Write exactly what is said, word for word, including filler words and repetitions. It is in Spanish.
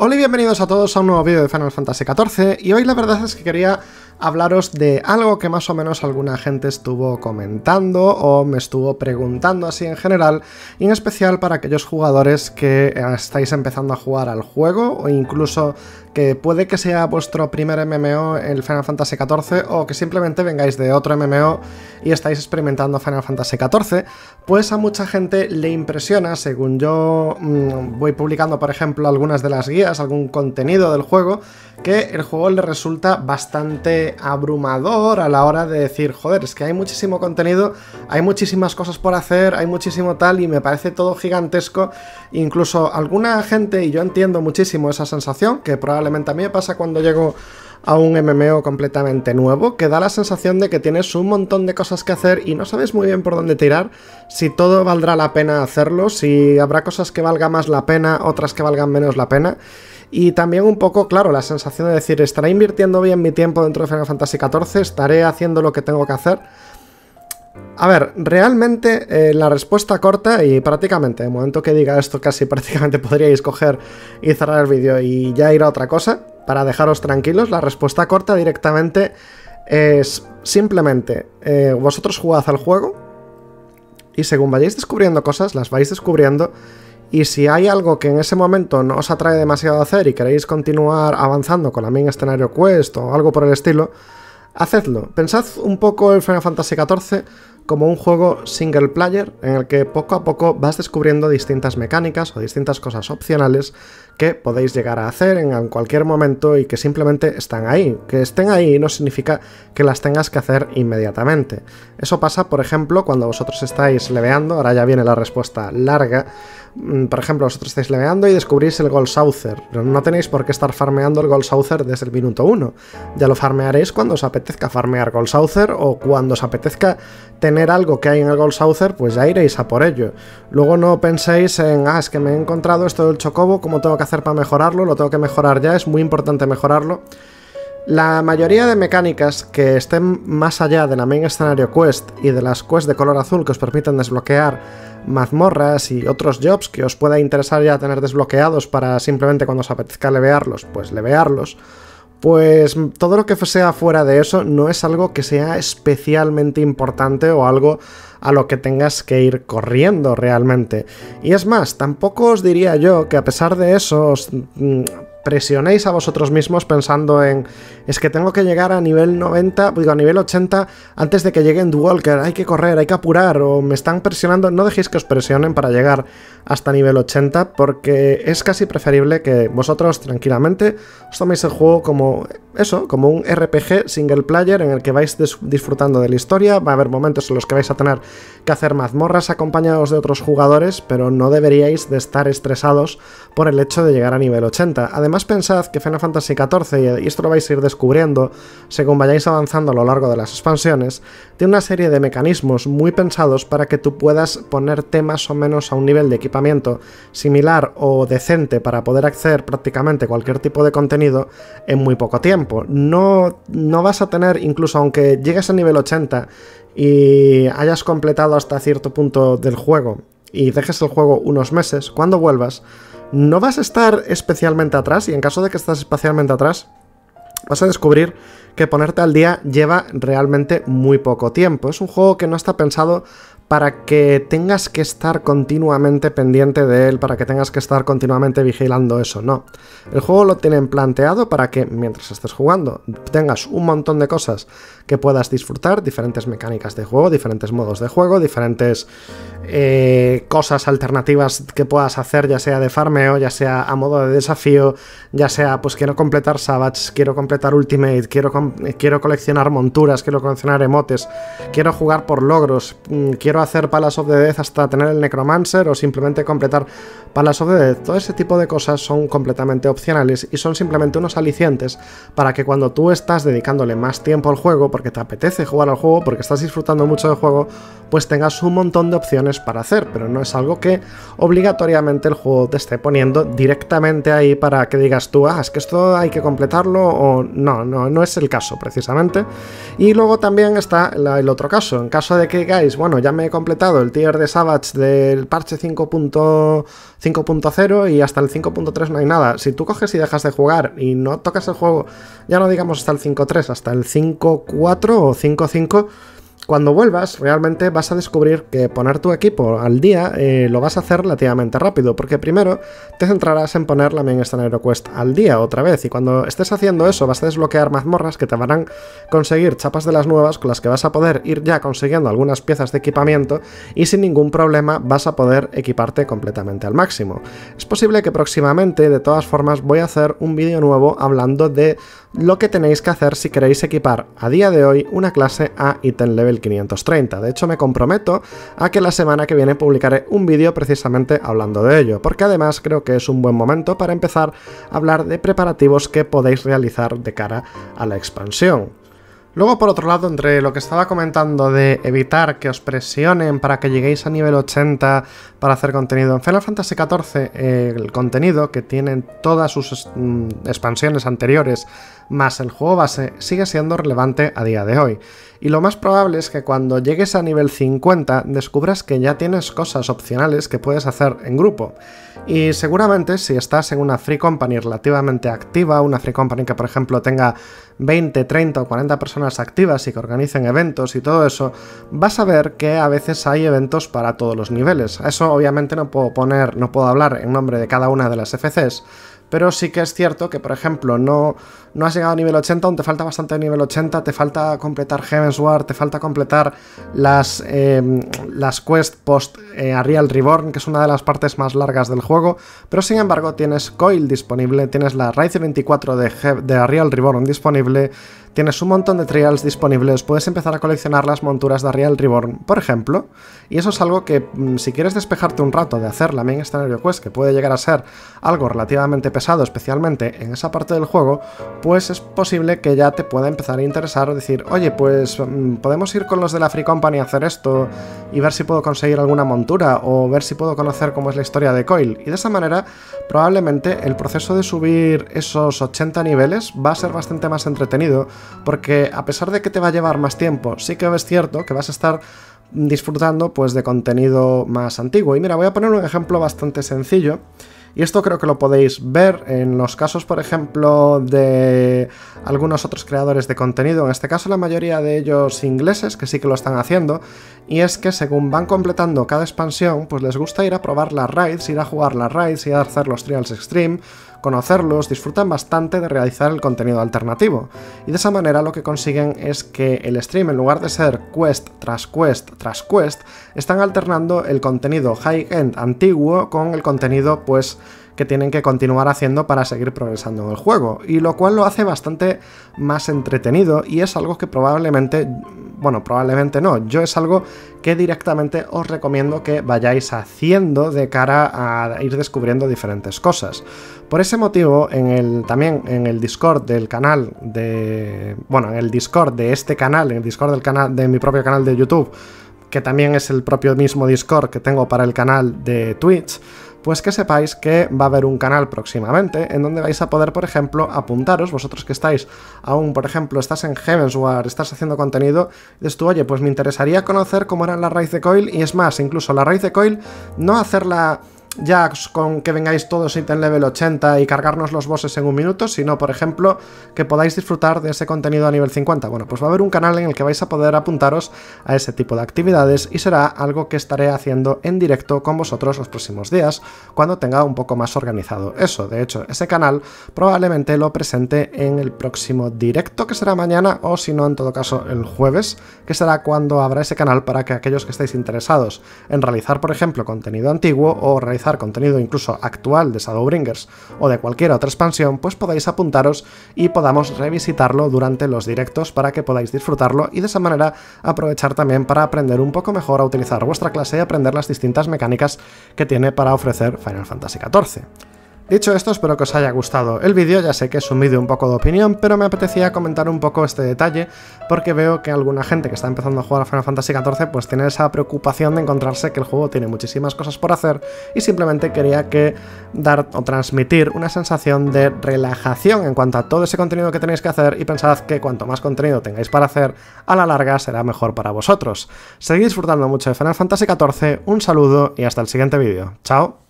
Hola y bienvenidos a todos a un nuevo vídeo de Final Fantasy catorce, y hoy la verdad es que quería hablaros de algo que más o menos alguna gente estuvo comentando o me estuvo preguntando así en general, y en especial para aquellos jugadores que estáis empezando a jugar al juego o incluso que puede que sea vuestro primer M M O en el Final Fantasy catorce o que simplemente vengáis de otro M M O y estáis experimentando Final Fantasy catorce, pues a mucha gente le impresiona, según yo mmm, voy publicando por ejemplo algunas de las guías, algún contenido del juego, que el juego le resulta bastante abrumador a la hora de decir, joder, es que hay muchísimo contenido, hay muchísimas cosas por hacer, hay muchísimo tal y me parece todo gigantesco. Incluso alguna gente, y yo entiendo muchísimo esa sensación, que probablemente a mí me pasa cuando llego a un M M O completamente nuevo, que da la sensación de que tienes un montón de cosas que hacer y no sabes muy bien por dónde tirar, si todo valdrá la pena hacerlo, si habrá cosas que valga más la pena, otras que valgan menos la pena. Y también un poco, claro, la sensación de decir, ¿estaré invirtiendo bien mi tiempo dentro de Final Fantasy catorce? ¿Estaré haciendo lo que tengo que hacer? A ver, realmente eh, la respuesta corta, y prácticamente, en el momento que diga esto casi prácticamente podríais coger y cerrar el vídeo y ya ir a otra cosa, para dejaros tranquilos. La respuesta corta directamente es simplemente, eh, vosotros jugad al juego y según vayáis descubriendo cosas, las vais descubriendo. Y si hay algo que en ese momento no os atrae demasiado a hacer y queréis continuar avanzando con la main escenario quest o algo por el estilo, hacedlo. Pensad un poco el Final Fantasy catorce como un juego single player en el que poco a poco vas descubriendo distintas mecánicas o distintas cosas opcionales que podéis llegar a hacer en cualquier momento y que simplemente están ahí. Que estén ahí no significa que las tengas que hacer inmediatamente. Eso pasa, por ejemplo, cuando vosotros estáis leveando. Ahora ya viene la respuesta larga. Por ejemplo, vosotros estáis leveando y descubrís el Gold Saucer, pero no tenéis por qué estar farmeando el Gold Saucer desde el minuto uno. Ya lo farmearéis cuando os apetezca farmear Gold Saucer, o cuando os apetezca tener algo que hay en el Gold Saucer, pues ya iréis a por ello. Luego no penséis en, ah, es que me he encontrado esto del chocobo, ¿cómo tengo que hacer para mejorarlo? Lo tengo que mejorar ya, es muy importante mejorarlo. La mayoría de mecánicas que estén más allá de la main escenario quest y de las quests de color azul que os permiten desbloquear mazmorras y otros jobs que os pueda interesar ya tener desbloqueados para simplemente cuando os apetezca levearlos, pues levearlos, pues todo lo que sea fuera de eso no es algo que sea especialmente importante o algo a lo que tengas que ir corriendo realmente. Y es más, tampoco os diría yo que a pesar de eso os mmm, presionéis a vosotros mismos pensando en, es que tengo que llegar a nivel noventa, digo a nivel ochenta antes de que llegue Endwalker, hay que correr, hay que apurar, o me están presionando. No dejéis que os presionen para llegar hasta nivel ochenta, porque es casi preferible que vosotros tranquilamente os toméis el juego como eso, como un R P G single player en el que vais disfrutando de la historia. Va a haber momentos en los que vais a tener que hacer mazmorras acompañados de otros jugadores, pero no deberíais de estar estresados por el hecho de llegar a nivel ochenta. Además, pensad que Final Fantasy catorce, y esto lo vais a ir descubriendo según vayáis avanzando a lo largo de las expansiones, tiene una serie de mecanismos muy pensados para que tú puedas ponerte más o menos a un nivel de equipamiento similar o decente para poder acceder prácticamente a cualquier tipo de contenido en muy poco tiempo. No, no vas a tener, incluso aunque llegues a nivel ochenta y hayas completado hasta cierto punto del juego y dejes el juego unos meses, cuando vuelvas no vas a estar especialmente atrás, y en caso de que estés especialmente atrás vas a descubrir que ponerte al día lleva realmente muy poco tiempo. Es un juego que no está pensado para que tengas que estar continuamente pendiente de él, para que tengas que estar continuamente vigilando eso, no. El juego lo tienen planteado para que mientras estés jugando tengas un montón de cosas que puedas disfrutar, diferentes mecánicas de juego, diferentes modos de juego, diferentes eh, cosas alternativas que puedas hacer, ya sea de farmeo, ya sea a modo de desafío, ya sea pues quiero completar Savage, quiero completar Ultimate, quiero, quiero coleccionar monturas, quiero coleccionar emotes, quiero jugar por logros, quiero hacer Palace of the Death hasta tener el Necromancer, o simplemente completar Palace of the Death. Todo ese tipo de cosas son completamente opcionales y son simplemente unos alicientes para que cuando tú estás dedicándole más tiempo al juego, porque te apetece jugar al juego, porque estás disfrutando mucho del juego, pues tengas un montón de opciones para hacer, pero no es algo que obligatoriamente el juego te esté poniendo directamente ahí para que digas tú, ah, es que esto hay que completarlo, o no, no, no es el caso precisamente. Y luego también está la, el otro caso, en caso de que digáis, bueno, ya me me he completado el tier de Savage del parche cinco punto cero y hasta el cinco punto tres no hay nada. Si tú coges y dejas de jugar y no tocas el juego, ya no digamos hasta el cinco punto tres, hasta el cinco punto cuatro o cinco punto cinco, cuando vuelvas realmente vas a descubrir que poner tu equipo al día eh, lo vas a hacer relativamente rápido, porque primero te centrarás en poner la Main Scenario Quest al día otra vez, y cuando estés haciendo eso vas a desbloquear mazmorras que te van a conseguir chapas de las nuevas con las que vas a poder ir ya consiguiendo algunas piezas de equipamiento y sin ningún problema vas a poder equiparte completamente al máximo. Es posible que próximamente, de todas formas, voy a hacer un vídeo nuevo hablando de lo que tenéis que hacer si queréis equipar a día de hoy una clase a ítem level quinientos treinta. De hecho, me comprometo a que la semana que viene publicaré un vídeo precisamente hablando de ello, porque además creo que es un buen momento para empezar a hablar de preparativos que podéis realizar de cara a la expansión. Luego, por otro lado, entre lo que estaba comentando de evitar que os presionen para que lleguéis a nivel ochenta para hacer contenido, en Final Fantasy catorce eh, el contenido que tienen todas sus mm, expansiones anteriores más el juego base sigue siendo relevante a día de hoy. Y lo más probable es que cuando llegues a nivel cincuenta descubras que ya tienes cosas opcionales que puedes hacer en grupo. Y seguramente si estás en una Free Company relativamente activa, una Free Company que por ejemplo tenga veinte, treinta o cuarenta personas activas y que organicen eventos y todo eso, vas a ver que a veces hay eventos para todos los niveles. Eso obviamente no puedo poner, no puedo hablar en nombre de cada una de las F Cs, pero sí que es cierto que, por ejemplo, no, no has llegado a nivel ochenta, aún te falta bastante de nivel ochenta, te falta completar Heavensward, te falta completar las, eh, las quests post eh, Ariel Reborn, que es una de las partes más largas del juego, pero sin embargo tienes Coil disponible, tienes la Raid veinticuatro de, de Ariel Reborn disponible, tienes un montón de trials disponibles, puedes empezar a coleccionar las monturas de Ariel Reborn, por ejemplo, y eso es algo que, si quieres despejarte un rato de hacer la Main Scenario Quest, que puede llegar a ser algo relativamente pesado, especialmente en esa parte del juego, pues es posible que ya te pueda empezar a interesar o decir, oye, pues podemos ir con los de la Free Company a hacer esto y ver si puedo conseguir alguna montura o ver si puedo conocer cómo es la historia de Coil. Y de esa manera, probablemente el proceso de subir esos ochenta niveles va a ser bastante más entretenido, porque a pesar de que te va a llevar más tiempo, sí que es cierto que vas a estar disfrutando pues de contenido más antiguo. Y mira, voy a poner un ejemplo bastante sencillo, y esto creo que lo podéis ver en los casos, por ejemplo, de algunos otros creadores de contenido, en este caso la mayoría de ellos ingleses, que sí que lo están haciendo, y es que según van completando cada expansión, pues les gusta ir a probar las raids, ir a jugar las raids, ir a hacer los trials extreme, conocerlos, disfrutan bastante de realizar el contenido alternativo, y de esa manera lo que consiguen es que el stream, en lugar de ser quest tras quest tras quest, están alternando el contenido high-end antiguo con el contenido pues que tienen que continuar haciendo para seguir progresando en el juego, y lo cual lo hace bastante más entretenido, y es algo que probablemente, bueno, probablemente no, yo es algo que directamente os recomiendo que vayáis haciendo de cara a ir descubriendo diferentes cosas. Por ese motivo, en el, también en el Discord del canal de... bueno, en el Discord de este canal, en el Discord del canal de mi propio canal de YouTube, que también es el propio mismo Discord que tengo para el canal de Twitch, pues que sepáis que va a haber un canal próximamente en donde vais a poder, por ejemplo, apuntaros, vosotros que estáis aún, por ejemplo, estás en Heavensward, estás haciendo contenido, y dices tú, oye, pues me interesaría conocer cómo eran las raids de Coil, y es más, incluso la raid de Coil, no hacerla ya con que vengáis todos ítem level ochenta y cargarnos los bosses en un minuto, sino, por ejemplo, que podáis disfrutar de ese contenido a nivel cincuenta. Bueno, pues va a haber un canal en el que vais a poder apuntaros a ese tipo de actividades, y será algo que estaré haciendo en directo con vosotros los próximos días, cuando tenga un poco más organizado eso. De hecho, ese canal probablemente lo presente en el próximo directo, que será mañana, o si no, en todo caso, el jueves, que será cuando habrá ese canal para que aquellos que estéis interesados en realizar, por ejemplo, contenido antiguo o realizar contenido incluso actual de Shadowbringers o de cualquier otra expansión, pues podáis apuntaros y podamos revisitarlo durante los directos para que podáis disfrutarlo, y de esa manera aprovechar también para aprender un poco mejor a utilizar vuestra clase y aprender las distintas mecánicas que tiene para ofrecer Final Fantasy catorce. Dicho esto, espero que os haya gustado el vídeo. Ya sé que es un vídeo un poco de opinión, pero me apetecía comentar un poco este detalle porque veo que alguna gente que está empezando a jugar a Final Fantasy catorce pues tiene esa preocupación de encontrarse que el juego tiene muchísimas cosas por hacer, y simplemente quería que dar o transmitir una sensación de relajación en cuanto a todo ese contenido que tenéis que hacer, y pensad que cuanto más contenido tengáis para hacer, a la larga será mejor para vosotros. Seguid disfrutando mucho de Final Fantasy catorce, un saludo y hasta el siguiente vídeo. ¡Chao!